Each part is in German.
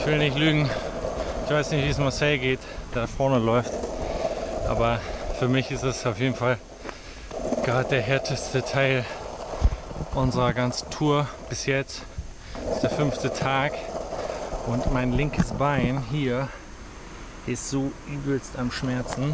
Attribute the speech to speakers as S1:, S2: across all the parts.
S1: Ich will nicht lügen. Ich weiß nicht, wie es Marcel geht, der da vorne läuft. Aber für mich ist es auf jeden Fall gerade der härteste Teil unserer ganzen Tour bis jetzt. Das ist der 5. Tag und mein linkes Bein hier ist so übelst am Schmerzen.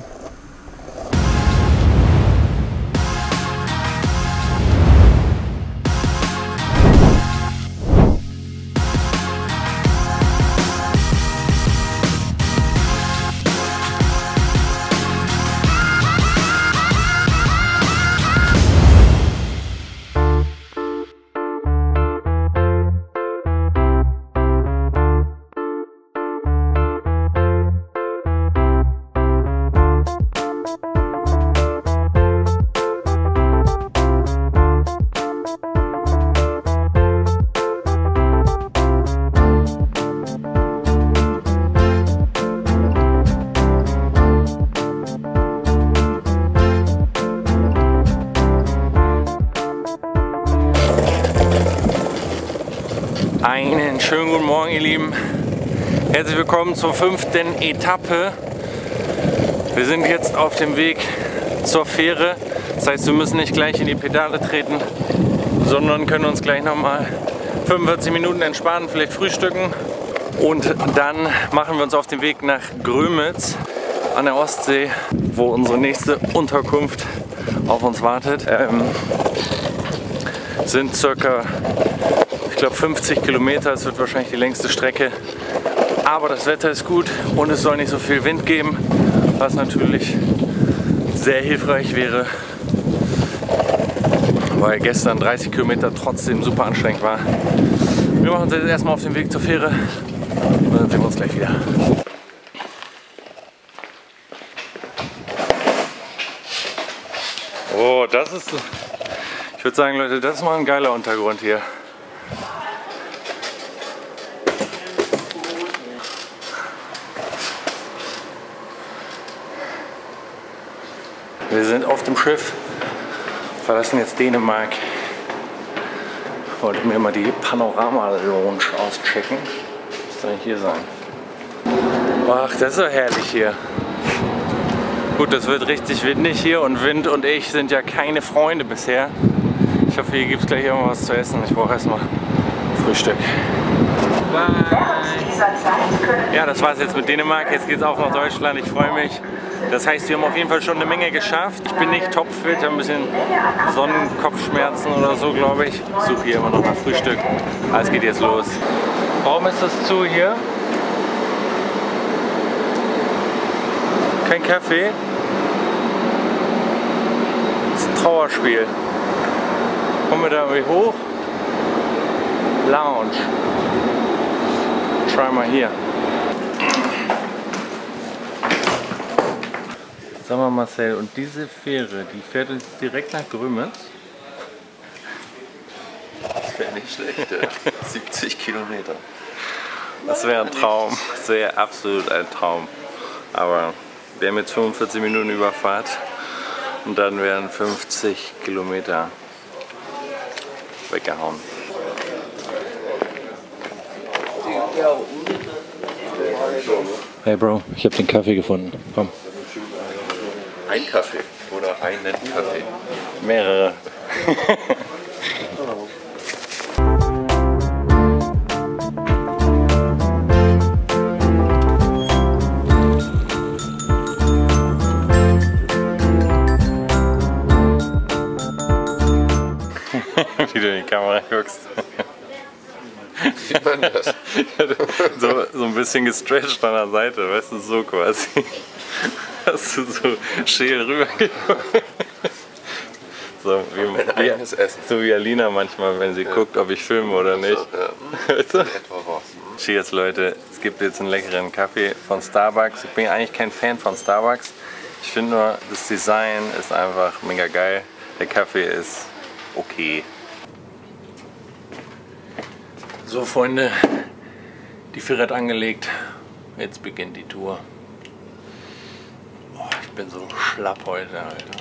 S1: Einen schönen guten Morgen, ihr Lieben. Herzlich willkommen zur 5. Etappe. Wir sind jetzt auf dem Weg zur Fähre. Das heißt, wir müssen nicht gleich in die Pedale treten, sondern können uns gleich nochmal 45 Minuten entspannen, vielleicht frühstücken. Und dann machen wir uns auf den Weg nach Grömitz an der Ostsee, wo unsere nächste Unterkunft auf uns wartet. Sind circa, ich glaube, 50 Kilometer, es wird wahrscheinlich die längste Strecke, aber das Wetter ist gut und es soll nicht so viel Wind geben, was natürlich sehr hilfreich wäre, weil gestern 30 Kilometer trotzdem super anstrengend war. Wir machen uns jetzt erstmal auf den Weg zur Fähre und dann sehen wir uns gleich wieder. Oh, das ist, ich würde sagen, Leute, das ist mal ein geiler Untergrund hier. Wir sind auf dem Schiff, verlassen jetzt Dänemark. Ich wollte mir mal die Panorama-Lounge auschecken. Was soll hier sein? Ach, das ist doch herrlich hier. Gut, das wird richtig windig hier und Wind und ich sind ja keine Freunde bisher. Ich hoffe, hier gibt es gleich irgendwas zu essen. Ich brauche erstmal Frühstück. Bye. Ja, das war es jetzt mit Dänemark. Jetzt geht es auch nach Deutschland. Ich freue mich. Das heißt, wir haben auf jeden Fall schon eine Menge geschafft. Ich bin nicht topfit, ich habe ein bisschen Sonnenkopfschmerzen oder so, glaube ich. Ich suche hier immer noch nach Frühstück. Aber es geht jetzt los. Warum ist das zu hier? Kein Kaffee? Das ist ein Trauerspiel. Kommen wir da irgendwie hoch? Lounge. Try mal hier. Sag mal, Marcel, und diese Fähre, die fährt uns direkt nach Grömitz?
S2: Das wäre nicht schlecht, ja. 70 Kilometer.
S1: Das wäre ein Traum. Das wäre absolut ein Traum. Aber wir haben jetzt 45 Minuten Überfahrt und dann werden 50 Kilometer weggehauen. Hey Bro, ich habe den Kaffee gefunden. Komm.
S2: Ein Kaffee oder einen Kaffee?
S1: Mehrere. Wie du in die Kamera guckst.
S2: Sieht man das?
S1: So ein bisschen gestretcht an der Seite, weißt du, so quasi. Hast du so scheel rübergeguckt. So wie Alina manchmal, wenn sie guckt, ob ich filme oder nicht. Weißt du? Cheers Leute, es gibt jetzt einen leckeren Kaffee von Starbucks. Ich bin eigentlich kein Fan von Starbucks. Ich finde nur, das Design ist einfach mega geil. Der Kaffee ist okay. So Freunde, die Fähre hat angelegt. Jetzt beginnt die Tour. Boah, ich bin so schlapp heute, Alter.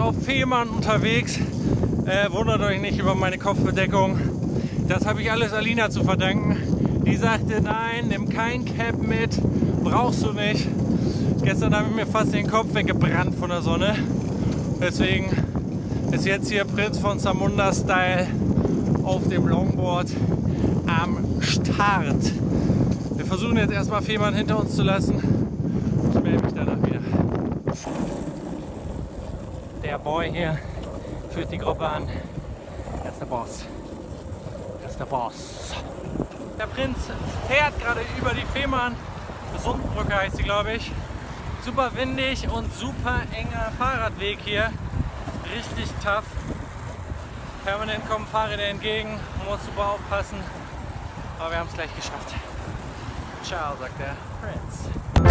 S1: auf Fehmarn unterwegs. Wundert euch nicht über meine Kopfbedeckung. Das habe ich alles Alina zu verdanken. Die sagte, nein, nimm kein Cap mit, brauchst du nicht. Gestern habe ich mir fast den Kopf weggebrannt von der Sonne. Deswegen ist jetzt hier Prinz von Zamunda Style auf dem Longboard am Start. Wir versuchen jetzt erstmal Fehmarn hinter uns zu lassen. Ich melde mich danach wieder. Der Boy hier führt die Gruppe an. Er ist der Boss. Er ist der Boss. Der Prinz fährt gerade über die Fehmarn. Sundenbrücke heißt sie, glaube ich. Super windig und super enger Fahrradweg hier. Richtig tough. Permanent kommen Fahrräder entgegen. Man muss super aufpassen. Aber wir haben es gleich geschafft. Ciao, sagt der Prinz.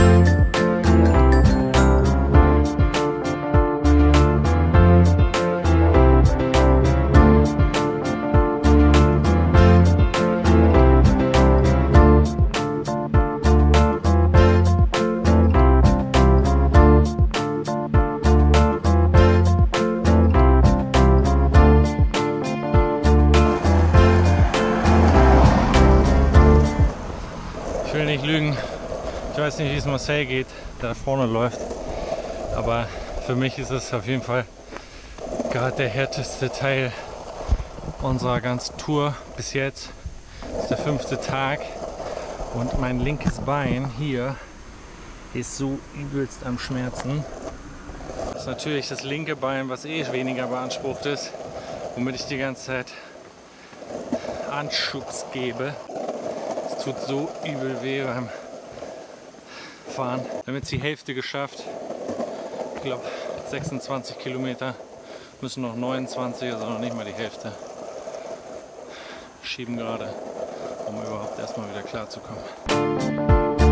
S1: Ich will nicht lügen, ich weiß nicht, wie es Marcel geht, der da vorne läuft, aber für mich ist es auf jeden Fall gerade der härteste Teil unserer ganzen Tour bis jetzt. Das ist der 5. Tag und mein linkes Bein hier ist so übelst am Schmerzen. Das ist natürlich das linke Bein, was eh weniger beansprucht ist, womit ich die ganze Zeit Anschubs gebe. Es tut so übel weh beim Fahren. Wir haben jetzt die Hälfte geschafft. Ich glaube 26 Kilometer, müssen noch 29, also noch nicht mal die Hälfte. Schieben gerade, um überhaupt erstmal wieder klar zu kommen.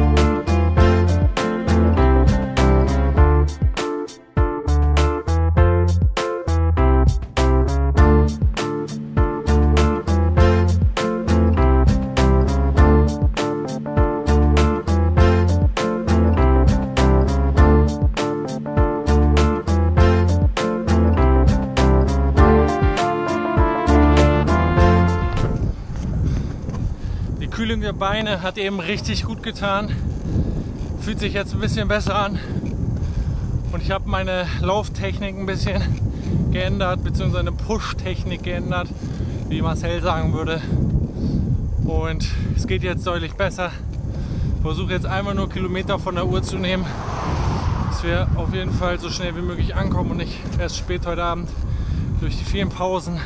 S1: Die Kühlung der Beine hat eben richtig gut getan. Fühlt sich jetzt ein bisschen besser an. Und ich habe meine Lauftechnik ein bisschen geändert, beziehungsweise eine Push-Technik geändert, wie Marcel sagen würde. Und es geht jetzt deutlich besser. Ich versuche jetzt einmal nur Kilometer von der Uhr zu nehmen, dass wir auf jeden Fall so schnell wie möglich ankommen und nicht erst spät heute Abend durch die vielen Pausen.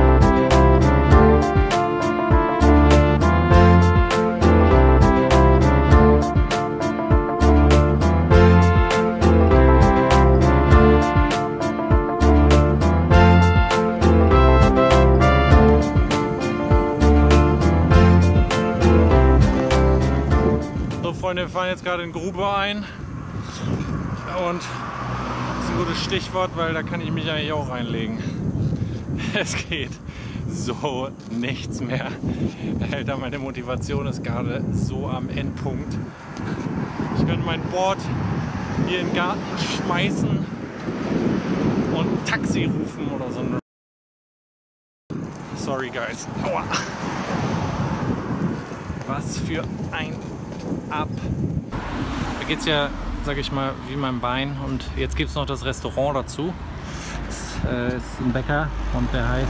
S1: Wir fahren jetzt gerade in Grube ein und das ist ein gutes Stichwort, weil da kann ich mich eigentlich auch reinlegen. Es geht so nichts mehr. Alter, meine Motivation ist gerade so am Endpunkt. Ich könnte mein Board hier in den Garten schmeißen und ein Taxi rufen oder so. Sorry guys. Aua. Was für ein Ab. Da geht es ja, sag ich mal, wie mein Bein und jetzt gibt es noch das Restaurant dazu. Das ist ein Bäcker und der heißt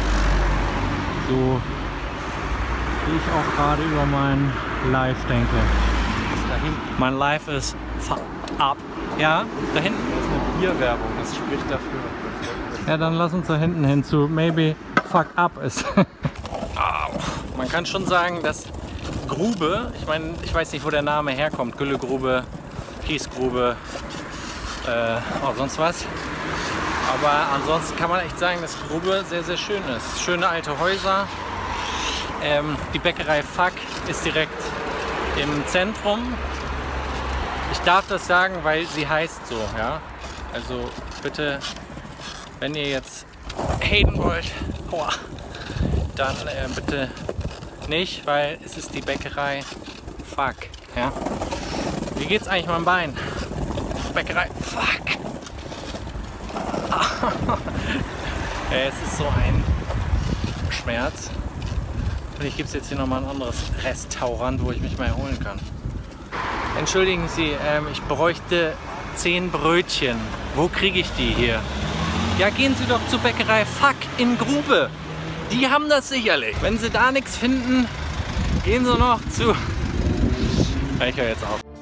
S1: so, wie ich auch gerade über mein Live denke. Da hinten. Mein Live ist ab. Ja, da hinten. Das ist eine Bierwerbung, das spricht dafür. Ja, dann lass uns da hinten hin zu Maybe Fuck Up ist. Man kann schon sagen, dass Grube, ich meine, ich weiß nicht, wo der Name herkommt, Güllegrube, Kiesgrube, auch sonst was. Aber ansonsten kann man echt sagen, dass Grube sehr, sehr schön ist. Schöne alte Häuser. Die Bäckerei Fuck ist direkt im Zentrum. Ich darf das sagen, weil sie heißt so, ja. Also bitte, wenn ihr jetzt haten wollt, dann bitte nicht, weil es ist die Bäckerei Fuck, ja. Wie geht's eigentlich meinem Bein? Bäckerei Fuck. Ah. Es ist so ein Schmerz. Vielleicht gibt es jetzt hier nochmal ein anderes Restaurant, wo ich mich mal erholen kann. Entschuldigen Sie, ich bräuchte 10 Brötchen. Wo kriege ich die hier? Ja, gehen Sie doch zur Bäckerei Fuck in Grube. Die haben das sicherlich. Wenn Sie da nichts finden, gehen Sie noch zu... Ich höre jetzt auf.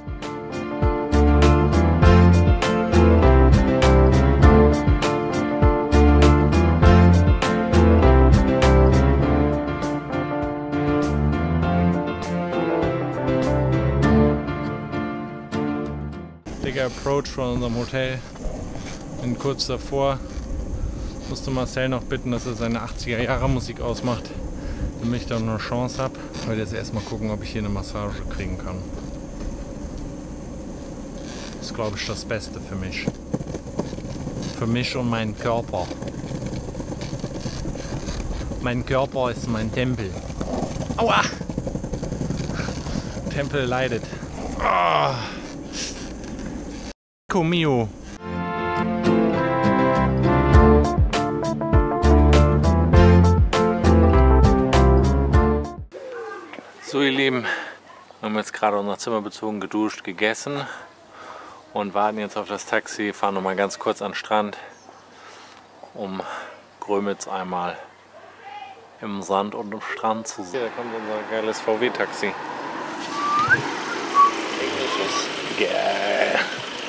S1: Approach von unserem Hotel. Bin kurz davor. Musste Marcel noch bitten, dass er seine 80er Jahre Musik ausmacht, damit ich da noch eine Chance habe. Ich werde jetzt erstmal gucken, ob ich hier eine Massage kriegen kann. Das ist, glaube ich, das Beste für mich. Für mich und meinen Körper. Mein Körper ist mein Tempel. Aua! Tempel leidet. Oh. Mio. So ihr Lieben, wir haben jetzt gerade unser Zimmer bezogen, geduscht, gegessen und warten jetzt auf das Taxi, fahren noch mal ganz kurz an den Strand, um Grömitz einmal im Sand und im Strand zu sehen. Hier, da kommt unser geiles VW-Taxi. Englisches. Geil.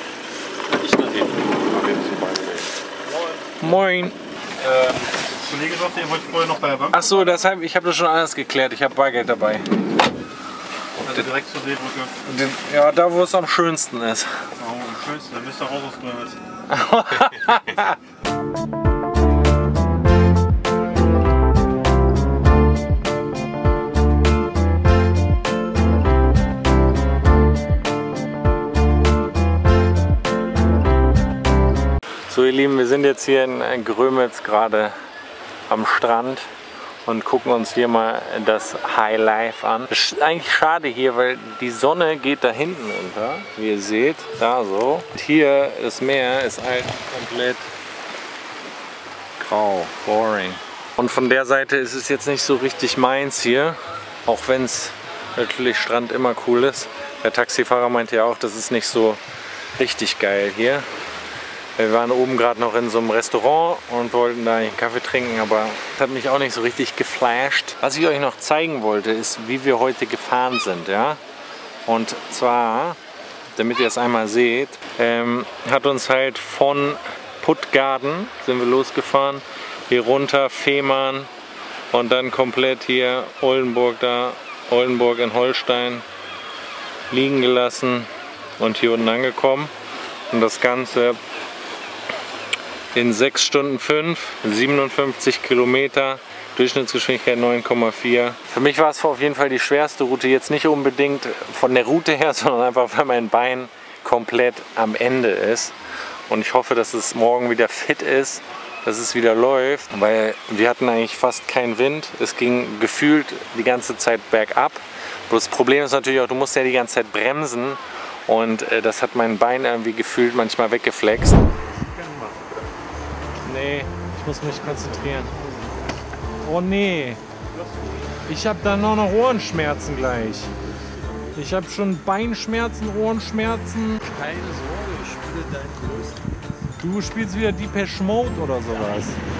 S1: Moin.
S3: Kollege sagte, ihr wollt vorher noch bei der Bank.
S1: Achso, deshalb, ich habe das schon alles geklärt. Ich habe Bargeld dabei.
S3: Also direkt zur Seebrücke.
S1: Ja, da wo es am schönsten ist.
S3: Oh, am schönsten, dann müsst ihr raus aus Grömitz.
S1: So ihr Lieben, wir sind jetzt hier in Grömitz gerade am Strand und gucken uns hier mal das High Life an. Das ist eigentlich schade hier, weil die Sonne geht da hinten unter, wie ihr seht, da so. Und hier das Meer ist halt komplett grau, boring. Und von der Seite ist es jetzt nicht so richtig meins hier, auch wenn es natürlich Strand immer cool ist. Der Taxifahrer meinte ja auch, das ist nicht so richtig geil hier. Wir waren oben gerade noch in so einem Restaurant und wollten da einen Kaffee trinken, aber das hat mich auch nicht so richtig geflasht. Was ich euch noch zeigen wollte, ist, wie wir heute gefahren sind. Ja? Und zwar, damit ihr es einmal seht, hat uns halt von Puttgarden sind wir losgefahren, hier runter Fehmarn und dann komplett hier Oldenburg in Holstein liegen gelassen und hier unten angekommen. Und das Ganze in 6 Stunden 5, 57 Kilometer, Durchschnittsgeschwindigkeit 9,4. Für mich war es auf jeden Fall die schwerste Route, jetzt nicht unbedingt von der Route her, sondern einfach, weil mein Bein komplett am Ende ist. Und ich hoffe, dass es morgen wieder fit ist, dass es wieder läuft, weil wir hatten eigentlich fast keinen Wind. Es ging gefühlt die ganze Zeit bergab. Bloß das Problem ist natürlich auch, du musst ja die ganze Zeit bremsen und das hat mein Bein irgendwie gefühlt manchmal weggeflext. Nee, ich muss mich konzentrieren. Oh nee, ich habe dann noch Ohrenschmerzen gleich. Ich habe schon Beinschmerzen, Ohrenschmerzen.
S2: Keine Sorge, ich spiele deinen Größten.
S1: Du spielst wieder Depeche Mode oder sowas.